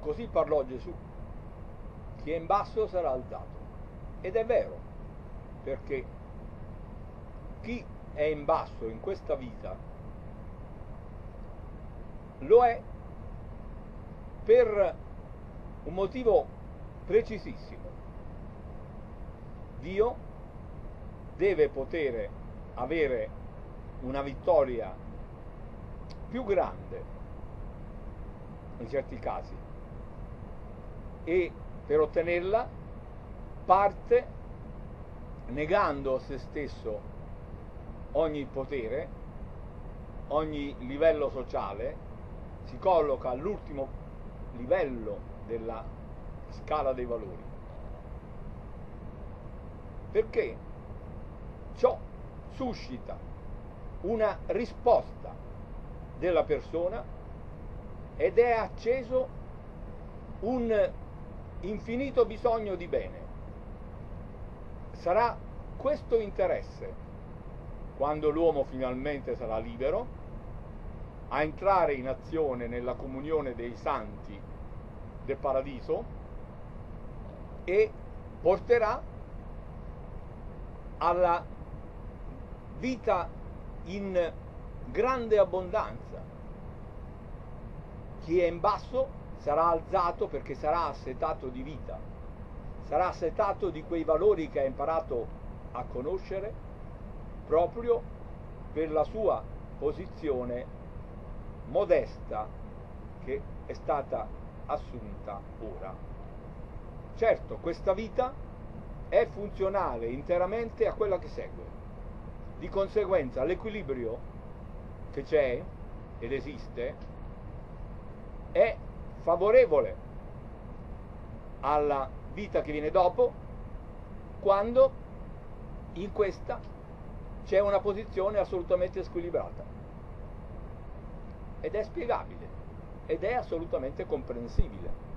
Così parlò Gesù: chi è in basso sarà alzato. Ed è vero, perché chi è in basso in questa vita lo è per un motivo precisissimo. Dio deve poter avere una vittoria più grande in certi casi, e per ottenerla parte negando a se stesso ogni potere, ogni livello sociale, si colloca all'ultimo livello della scala dei valori, perché ciò suscita una risposta della persona ed è acceso un infinito bisogno di bene. Sarà questo interesse, quando l'uomo finalmente sarà libero, a entrare in azione nella comunione dei santi del paradiso, e porterà alla vita in grande abbondanza. Chi è in basso sarà alzato perché sarà assetato di vita, sarà assetato di quei valori che ha imparato a conoscere proprio per la sua posizione modesta che è stata assunta ora. Certo, questa vita è funzionale interamente a quella che segue. Di conseguenza l'equilibrio che c'è ed esiste è favorevole alla vita che viene dopo, quando in questa c'è una posizione assolutamente squilibrata, ed è spiegabile ed è assolutamente comprensibile.